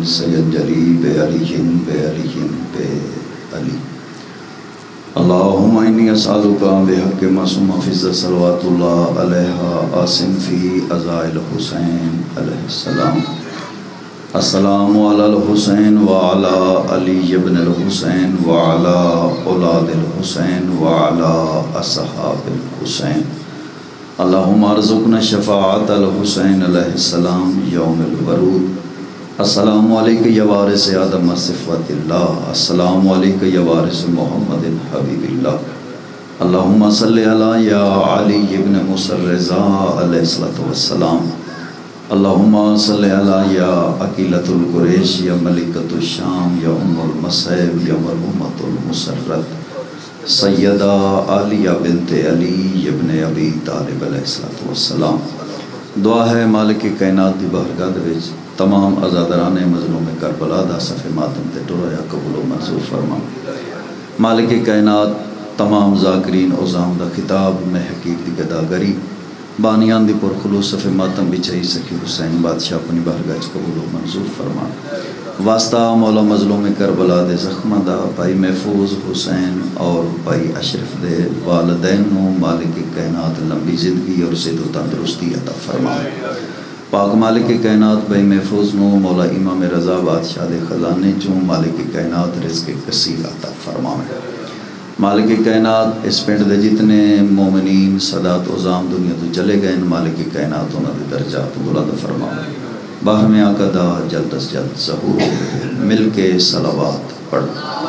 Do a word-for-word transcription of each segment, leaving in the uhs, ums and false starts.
سینجلی بعلی بعلی بعلی اللہم انی اسألک بحق معصومہ فضہ صلوات اللہ علیہ آسم فی ازائل حسین علیہ السلام السلام علی الحسین وعلی علی ابن الحسین وعلی اولاد الحسین وعلی اصحاب الحسین اللہم ارزقنا شفاعت الحسین علیہ السلام یوم الورود السلام علیکہ یا وارث آدم صفوت اللہ السلام علیکہ یا وارث محمد حبیب اللہ اللہم صلی علی یا علی ابن مسرزا علیہ السلام اللہم صلی علی یا عقیلۃ القریش یا ملکۃ الشام یا ام المصیب یا مرحومۃ المسرت سیدہ عالیہ بنت علی ابن ابی طالب علیہ السلام دعا ہے مالک کائنات دی بارگاہ دے وچ تمام آزادران مظلوم کربلا دا صف ماتم تے ٹرایا قبول و منظور فرما مالک کائنات تمام ذاکرین عظام دا خطاب میں حقیق دی گداگری بانیان دی پر خلوص صف ماتم بچائی سکی حسین بادشاہ اپنی بارگاہ چ قبول و منظور فرما واسطہ مولا مظلوم کربلا دے زخمہ دا بھائی محفوظ حسین اور بھائی اشرف دے والدین نو مالک کائنات لمبی زندگی اور صحت و تندرستی عطا فرما پاک مالک کائنات بھائی محفوظ نو مولا امام رضا بادشاہ دے خزانے چوں مالک کائنات رزق کثیر عطا فرما مالک کائنات اس پنڈ دے جتنے مومنین صدات عظام دنیا تو چلے گئے مالک کائنات انہاں دے درجات بلند فرما باہر میں آقا دا جلد از جلد ظہور مل کے صلوات پڑھ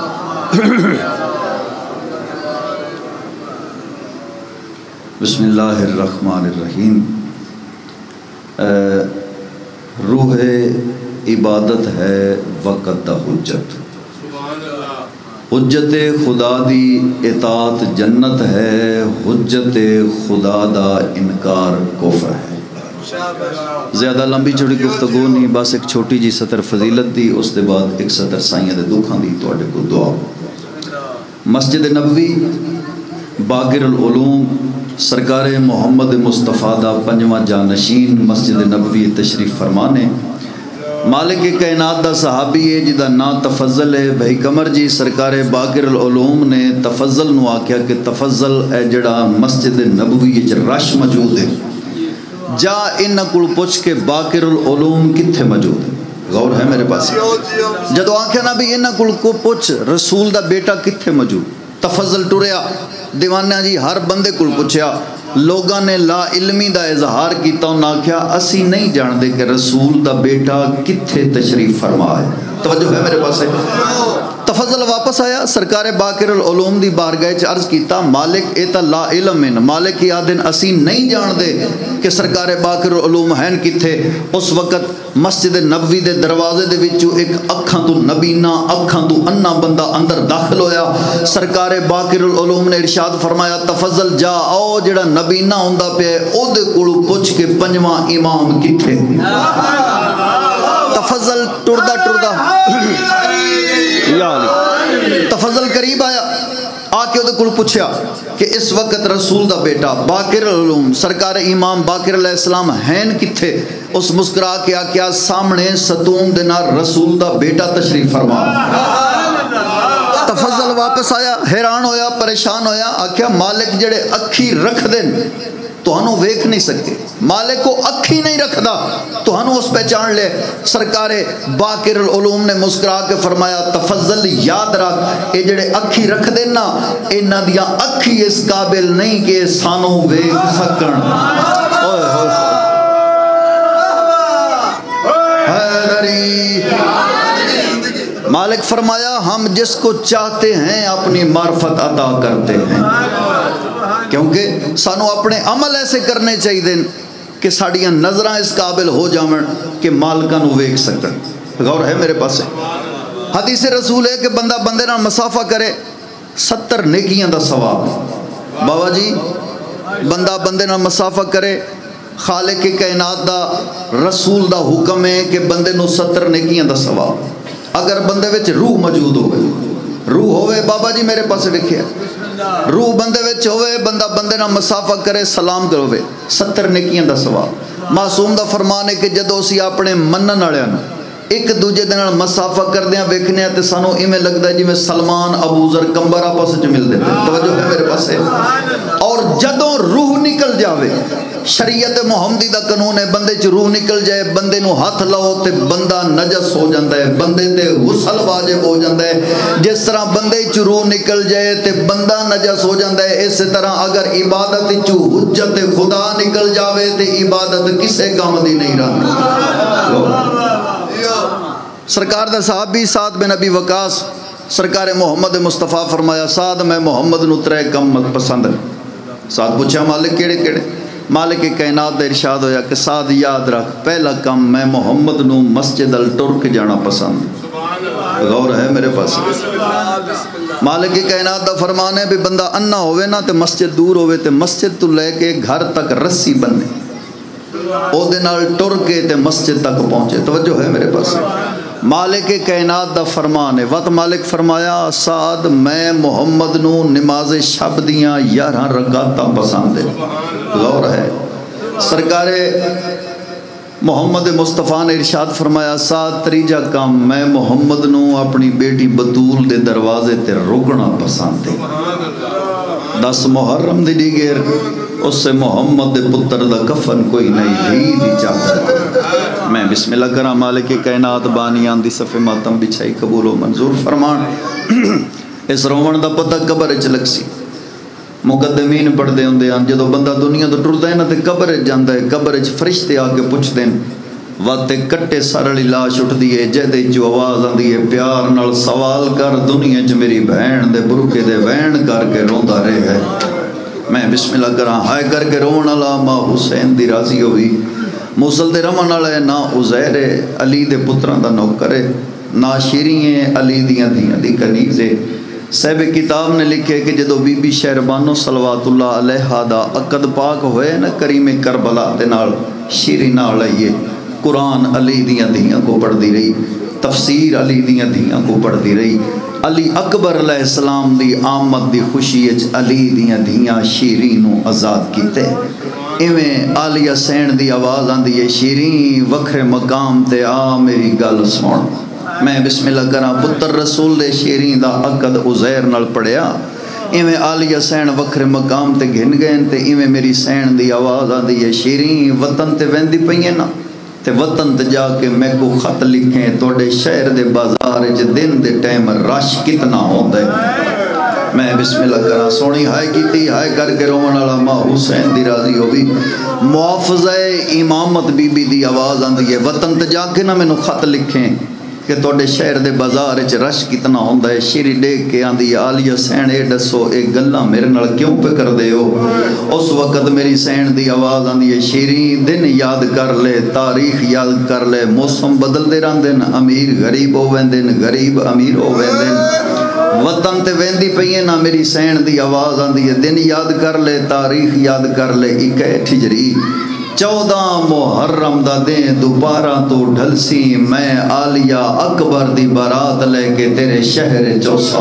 بسم اللہ الرحمن الرحیم روح عبادت ہے وقت دا حجت حجت خدا دی اطاعت جنت ہے حجت خدا دا انکار کفر ہے زیادہ لمبی چھوڑی گفتگو نہیں بس ایک چھوٹی جی سطر فضیلت دی اس دے بعد ایک سطر سائیں دے دکھاں دی تو اڈے کو دعا مسجد نبوی باقر العلوم سرکار محمد مصطفیٰ دا پنجواں جانشین مسجد نبوی تشریف فرمانے مالک کائنات دا صحابی ہے جدا نا تفضل ہے بھائی کمر جی سرکار باقر العلوم نے تفضل نو آکھیا کہ تفضل اے جڑا مسجد نبوی وچ رش موجود ہے جا انہاں کول پوچھ کے باقر العلوم کتھے موجود ہے غور ہے میرے پاس جدو آنکھیا نا بھی انہاں کول کو پوچھ رسول دا بیٹا کتھے موجود تفضل ٹریا دیوانہ جی ہر بندے کول پوچھیا لوگاں نے لا علمی دا اظہار کیتا انہاں آکھیا اسی نہیں جان دے کہ رسول دا بیٹا کتھے تشریف فرما ہے توجہ ہے میرے پاس ہے تفضل واپس آیا سرکار باقر العلوم دی بارگاہ چ عرض کیتا مالک اے تا لا علم ہے مالک یا دن اسی نہیں جان دے کہ سرکار باقر العلوم ہیں کتھے اس وقت مسجد نبوی دے دروازے دے وچوں ایک اکھاں تو نبینا اکھاں تو انا بندہ اندر داخل ہویا سرکار باقر العلوم نے ارشاد فرمایا تفضل جا او جڑا نبینا ہوندا پیا او دے کولوں پوچھ کے پنجواں امام کتھے تفضل ٹردا ٹردا یا علی تفضل قریب آیا آ کے وہ کل پوچھیا کہ اس وقت رسول دا بیٹا باقر العلوم سرکار امام باقر علیہ السلام ہیں کتھے اس مسکرا کے آ کیا سامنے ستون دینا رسول دا بیٹا تشریف فرما تفضل واپس آیا حیران ہویا پریشان ہویا آکھیا مالک جڑے اکھی رکھ دن تو ہنو ویکھ نہیں سکتے مالک کو اکھی نہیں رکھ دا تو ہنو اس پہچان لے سرکار باقر العلوم نے مسکرا کے فرمایا تفضل یاد رکھ اے جڑے اکھی رکھ دینا انہاں دیاں اکھی اس قابل نہیں کہ سانو ویکھ سکن حیدری مالک فرمایا ہم جس کو چاہتے ہیں اپنی معرفت عطا کرتے ہیں کیونکہ سانو اپنے عمل ایسے کرنے چاہیے دیں کہ ساڑیاں نظریں اس قابل ہو جاؤں کہ مالکاں نو ویکھ سکن غور ہے میرے پاس حدیث رسول ہے کہ بندہ بندے نہ مسافہ کرے ستر نیکیاں دا ثواب بابا جی بندہ بندے نہ مسافہ کرے خالق کائنات دا رسول دا حکم ہے کہ بندے نو ستر نیکیاں دا ثواب اگر بندے وچ روح موجود ہوئے روح ہوئے بابا جی میرے پاس ویکھیا روح بندے وچ ہوئے بندہ بندے نہ مسافہ کرے سلام کروے ستر نیکیاں دا ثواب معصوم دا فرمان ہے کہ جدو اسی اپنے منن والے ایک دوجے دے نال مسافہ کردیاں ویکھنے تے سانو ایویں لگدا ہے جویں سلمان ابو ذر کمبر آپس وچ ملدے پے. توجہ ہے میرے پاسے. اور جدوں روح نکل جاوے، شریعت محمدی دا قانون ہے بندے چ روح نکل جائے بندے نو ہاتھ لاؤ تے بندہ نجس ہو جاندا ہے، بندے تے غسل واجب ہو جاندا ہے. جس طرح بندے چ روح نکل جائے تے بندہ نجس ہو جاندا ہے، اسی طرح اگر عبادت چ حجت خدا نکل جاوے تے عبادت کسے کام دی نہیں رہندی. سرکار دا صحابی سعد بن ابی وقاص، سرکار محمد مصطفیٰ فرمایا سعد میں محمد نو ترے کم پسند ہے. سعد پوچھا مالک کیڑے کیڑے؟ مالک کائنات دا ارشاد ہویا کہ سعد یاد رکھ پہلا کم میں محمد نو مسجد ال ٹر کے جانا پسند. غور ہے میرے پاس. مالک کائنات دا فرمان ہے بھی بندہ انا ہوئے نا تے مسجد دور ہوئے تے مسجد تو لے کے گھر تک رسی بننے او دے نال ٹر کے تے مسجد تک پہنچے. توجہ ہے میرے پاس. مالک کائنات دا فرمان ہے. وقت مالک فرمایا سعد میں محمد نو نماز شب دیاں یارہ رکعتاں پسند ہے. غور ہے. سرکار محمد مصطفیٰ نے ارشاد فرمایا سعد تریجا کام میں محمد نو اپنی بیٹی بطول دے دروازے تے رکنا پسند ہے. دس محرم دی دیگر اس سے محمد دے پتر دا کفن کوئی نہیں بھی دی چاہتا ہے. میں بسم اللہ کرا مالک کائنات بانیان دی صفِ ماتم بچھائی قبول و منظور فرمان. اس رومن دا پتہ قبر اچ لگ سی. مقدمین پڑھ دے ہوں دے ہیں جدو بندہ دنیا تو ٹردا ہے نا تے قبر اچ جاندا ہے. قبر اچ فرشتے آ کے پوچھ دیں واتے کٹے سارلی لاش اٹھ دیئے جہدے جو آواز آن دیئے پیار نال سوال کر دنیا چ میری بہن دے برکے دے وین کر کے روندا رہے ہے. میں بسم اللہ کراں ہائے کر کے رون والا ماں حسین دی راضی ہوئی. موصل دے رمن والا ہے نہ عزیر علی دے پتراں دا نوکر ہے نہ شیریں علی دیاں دیاں دی کنیز ہے. صاحب کتاب نے لکھے کہ جدو بی بی شہربانو صلوات اللہ علیہ دا عقد پاک ہوئے نا کریم کربلا دے نال شیریں نال آئیے قرآن علی دیاں دیاں کو پڑھ دی رہی، تفسیر علی دیاں دیاں کو پڑھ دی رہی. علی اکبر علیہ السلام دی آمد دی خوشی اچ علی دیاں دیاں شیریں نو آزاد کیتے. ایویں عالیہ سین دی آواز آن دی شیریں وکھرے مقام تے آ میری گل سن. میں بسم اللہ کراں پتر رسول دے شیریں دا عقد عزیر نال پڑھیا. ایویں عالیہ سین وکھرے مقام تے گھن گئے تے ایویں میری سین دی آواز آن دی شیریں وطن تے ویندی پئیے نا تے وطن تے جا کے میں کو خط لکھیں توڑے شہر دے بازار وچ دن دے ٹائم رش کتنا ہوندا ہے. میں بسم اللہ کراں سونی ہائے کیتی ہائے کر کے رومن والا ماں حسین دی راضی ہوئی. محافظہ امامت بی بی دی آواز آندی ہے وطن تے جا کے نہ مینوں خط لکھیں کہ توڑے شہر دے بازار وچ رش کتنا ہوندا ہے. شیری ڈیک کے آندی عالیہ سین اے دسو اے گلاں میرے نال کیوں پہ کر دے ہو. اس وقت میری سین دی آواز آندی ہے شیری دن یاد کر لے تاریخ یاد کر لے موسم بدل دے رہندے امیر غریب ہو ویندے غریب امیر ہو ویندے. وطن تے ویندی پئیے نا میری سین دی آواز آندی ہے دن یاد کر لے تاریخ یاد کر لے اکیٹھ ہجری چودہ محرم دا دیں دوبارہ تو ڈھلسی میں عالیہ اکبر دی بارات لے کے تیرے شہر چوساں.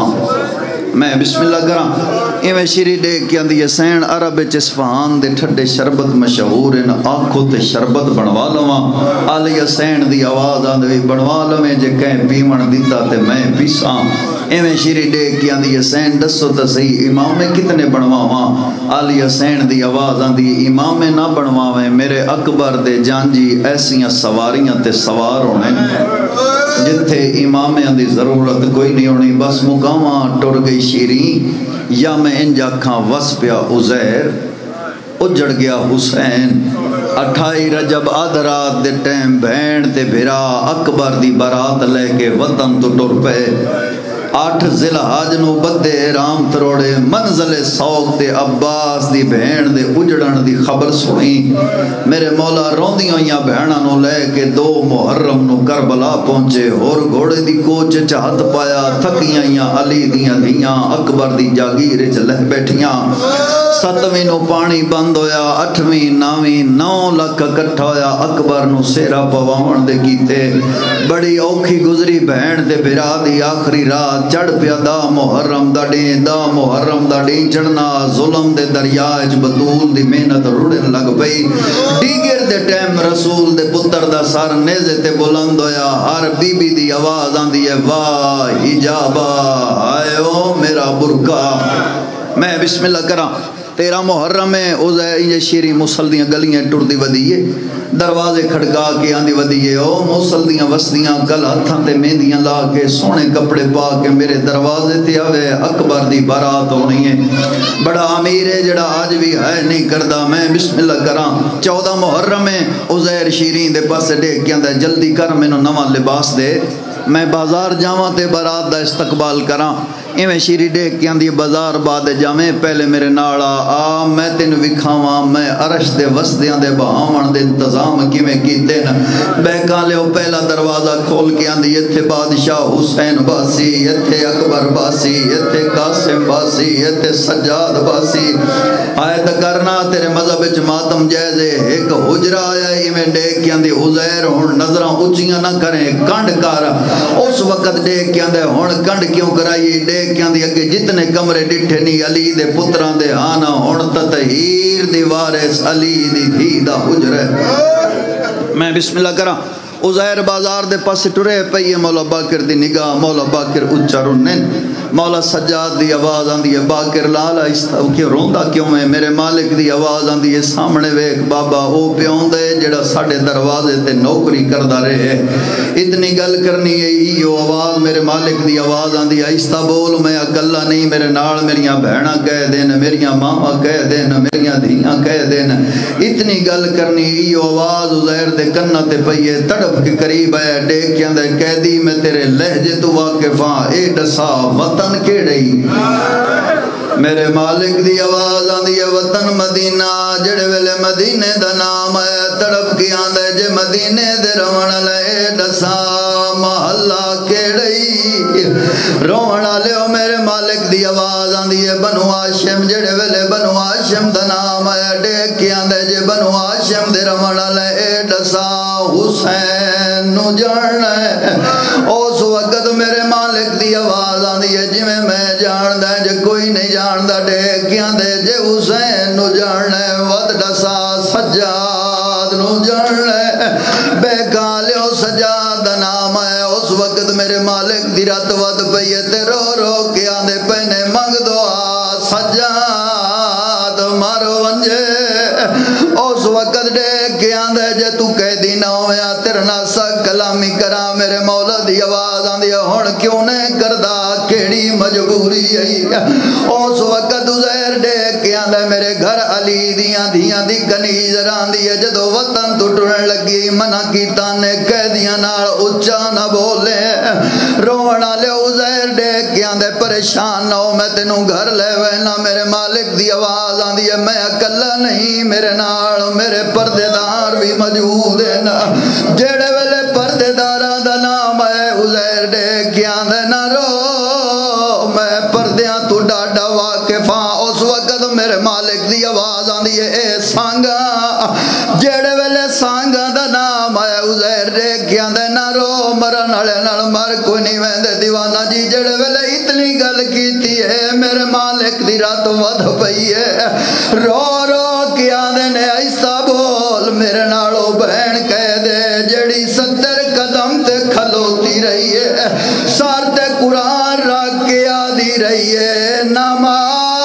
میں بسم اللہ کراں ایویں شیری ڈیک کے اندی سین عرب اصفہان دے ٹھڈے شربت مشہور ان آنکھوں تے شربت بنوا لواں. عالیہ سین دی آواز آندی بنوا لویں جے کہیں پیمن دیتا تے میں پیساں. ایویں شیری ڈیک کے اندی سین دسو تے صحیح امام کتنے بنواواں. عالیہ سین دی آواز آندی امام نہ بنواویں میرے اکبر دے جانجی ایسیاں سواریاں تے سوار ہونے جتھے امامیاں دی ضرورت کوئی نہیں ہونی. بس مقاماں ٹر گئی شیریں یا میں انجا کھاں وس پیا عزیر اجڑ گیا حسین. اٹھائی رجب آدھرات دے ٹیم بھین تے بھرا اکبر دی بارات لے کے وطن تو ٹر پے. آٹھ ذلحج نو بدے رام تروڑے منزل سوگ تے عباس دی بہن دے اجڑن دی خبر سنی. میرے مولا روندیاں یا بہناں نو لے کے دو محرم نو کربلا پہنچے اور گھوڑے دی کوچ چہت پایا تھکیاں یا علی دیاں دیاں اکبر دی جاگیر چ لہ بیٹھیاں. ستویں نو پانی بند ہویا اٹھویں نویں نو لکھ کٹھا ہویا اکبر نو سیرا پواون دے کیتے. بڑی اوکھی گزری بہن دے بھرا دی آخری رات چڑھ پیا دا محرم دا ڈین دا محرم دا ڈین چڑھنا ظلم دے دریا اچ بطول دی محنت رڑن لگ پئی ڈیگر دے ٹائم رسول دے پتر دا سر نیزے تے بلند ہویا ہر بی بی دی آواز آندی ہے واہ حجابا آئیو میرا برکا میں بسم اللہ کراں تیرا محرم ہے عزیر یہ شیری موصل دیاں گلیاں ٹر دی ودیے دروازے کھڑکا کے آندی ودیے او موصل دیاں وسدیاں گل ہتھاں تے مہندیاں لا کے سونے کپڑے پا کے میرے دروازے تے آوے اکبر دی بارات ہونی ہے بڑا امیر ہے جڑا آج بھی ہے نہیں کردا میں بسم اللہ کراں چودہ محرم ہے عزیر شیرین دے پاسے ڈیک کے آندا جلدی کر مینوں نواں لباس دے میں بازار جاواں تے بارات دا استقبال کراں ایویں شیری ڈیک کے آندی بازار بعد جاویں پہلے میرے نال آ میں تین وکھاواں میں عرش دے وسدیاں دے بہاون دے انتظام کیویں کیتے نا بہکا لیو پہلا دروازہ کھول کے آندی ایتھے بادشاہ حسین باسی ایتھے اکبر باسی ایتھے قاسم باسی ایتھے سجاد باسی آئے تا کرنا تیرے مذہب وچ ماتم جائزے ایک حجرہ آیا ایویں ڈیک کے آندی عزیر ہن نظراں اونچیاں نہ کریں کنڈ کر اس وقت ڈیک کے آندے ہن کنڈ کیوں کرائی ڈیک کہ آندھی اگے جتنے کمرے ڈٹھے نہیں علی دے پتران دے آنا ہون تطہیر دی وارث علی دی دھی دا حجر ہے میں بسم اللہ کرا عزیر بازار دے پاس ٹرے پئیے مولا باکر دی نگاہ مولا باکر اچھا رنن مولا سجاد دی آواز آندھی ہے باکر لالا استاو کیوں روندا کیوں میں میرے مالک دی آواز آندھی ہے سامنے ویک بابا او پیون دے جڑا ساڑھے دروازے تے نوکری کردہ رہے اتنی گل کرنی ہے ایو آواز میرے مالک دی آواز آندھی ہے ایستا بول میں اکلا نہیں میرے نال میریاں بہنہ کہہ دین میریاں ماما کہہ دین میریاں دھیاں کہہ دین اتنی گل کرنی ایو آواز عزیر دے کنہ تے پئیے تڑپ کے قریب ہے ڈیک کے اندر قیدی میں تیرے لہجے تو واقفاں اے ڈسا وطن کے رہی میرے مالک دی آواز آندھی ہے وطن مدینہ جڑے ویلے مدینے دا نام ہے تڑپ کی آندھے جے مدینے دے روڑ لے ڈسا محلہ کیڑئی روڑ لے میرے مالک دی آواز آندھی ہے بنو ہاشم جڑے ویلے بنو ہاشم دا نام ہے ڈیک کی آندھے جے بنو ہاشم دے روڑ لے ڈسا حسین نو جاننا ہے اس وقت میرے مالک دی آواز آندھی ہے جی میں میں جاندہ جے کوئی نہیں جاندہ ڈیکیاں دے جے حسین نو جاننا ہے ود ڈسا سجاد نو جاننا ہے بے کالیو سجاد دا نام ہے اس وقت میرے مالک دی رات ود پئیے تے رو رو کے آندھے پہنے منگ دعا سجاد مارو ونجے اس وقت ڈیک کے آندھے جے تو کہہ دی نہ ہویا تیرنا سا کلامی کرا میرے مولا دی آواز آندھی ہون کیوں نے کردہ کیڑی مجبوری ہے اس وقت عزیر ڈیک کے آندھے میرے گھر علی دیاں دیاں دی کنیز راندھی ہے جدو وطن تو ٹرن لگی منع کی تانے کہہ دیاں نال اچھا نہ بولے رونا لے عزیر ڈیک کے آندھے پریشان نہ ہو میں تینوں گھر لے وینا میرے مالک دی آواز آندھی ہے میں اکلا نہیں میرے نال میرے پردے دار بھی موجود ہے نا جڑے ویلے پردے دارہ دا نام ہے عزیر ڈیک کے آندھے نہ رو میں پردیاں تو ڈاڈا واقفاں اس وقت میرے مالک دی آواز آندھی ہے اے سانگا جڑے ویلے سانگا دا نام ہے عزیر ڈیک کے آندھے نہ رو مرن اڑے نال مر کوئی نہیں ویندے دیوانہ جی جڑے ویلے اتنی گل کیتی ہے میرے مالک دی رات ود پئی ہے رو رو کے آندھے نے ایسا بول میرے نالو بہن کہہ دے جڑی ستر قدم تے کھلوتی رہی ہے سار تے قرآن رکھ کے آدھی رہی ہے نمار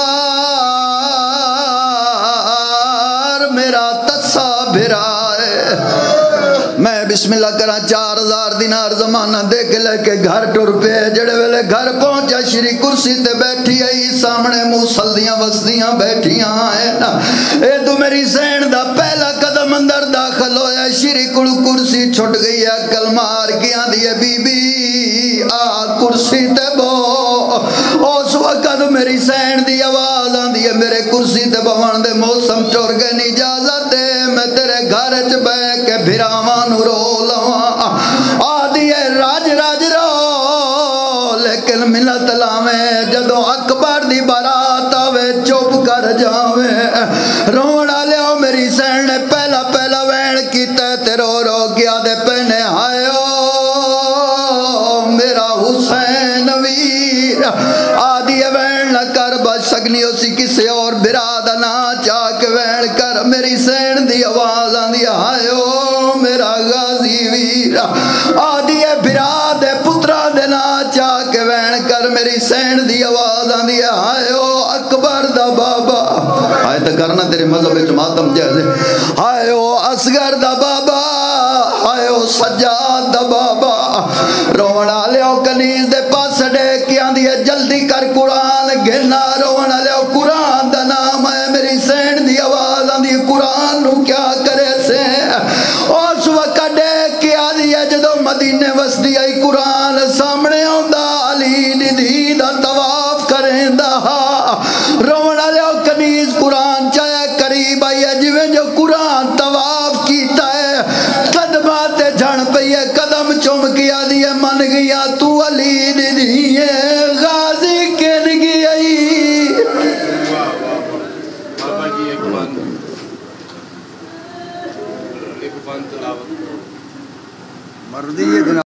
میرا تسا بھرا ہے میں بسم اللہ کرا چار ہزار دینار زمانہ دے کے لے کے گھر ٹر پہ جڑے ویلے گھر پہنچا شری کرسی تے بیٹھی آئی سامنے موصل دیاں وسدیاں بیٹھیاں آئے نا اے تو میری سین دا پہلا قدم اندر داخل ہویا شری کڑ کرسی چھٹ گئی ہے کل مار کیا دیئے بی بی آ کرسی تے بو اس وقت میری سین دی آواز آن دیئے میرے کرسی تے بوان دے موسم ٹور گئے نہیں اجازت دے میں تیرے گھر چ بے کے بھراوان رو لواں آدھیے راج راج رو لیکن ملت لاویں جدو اکبر دی بارات آوے چپ کر جاویں روڑا لیو میری سین نے پہلا پہلا وین کیتے تے رو رو گیا دے پہنے آئے میرا حسین وی آدھی وین نہ کر بچ سکنی اسی کسے اور برادہ نہ چاک وین کر میری سین دی آواز آندی آئیو میرا غازی ویرا آدھی برادہ پترہ دے نہ چاک وین کر میری سین دی آواز آندی آئیو اکبر دا بابا آئے تو کرنا تیرے مذہب جماعتم جیسے آئیو اصغر دا بابا آئیو سجاد دا بابا رونا لیو کنیز دے پاس ڈے کیا دیا جلدی کر قرآن گھنا رونا لیو قرآن دا نام ہے میری سین دی آواز آندی قرآن نو کیا کرے سے اس وقت ڈے کیا دیا جدو مدینے وسدی آئی قرآن سامنے ہوندہ علی دی دی دا طواف کریں دا رونا لیو کنیز قرآن چاہے قریب آئی ہے جویں جو قرآن طواف کیتا ہے قدمات جھن پئی ہے قدم چم کیا دیئے من گیا تو علی دی دیئے غازی کن گئی بابا جی ایک بند ایک بند تلاوت مردی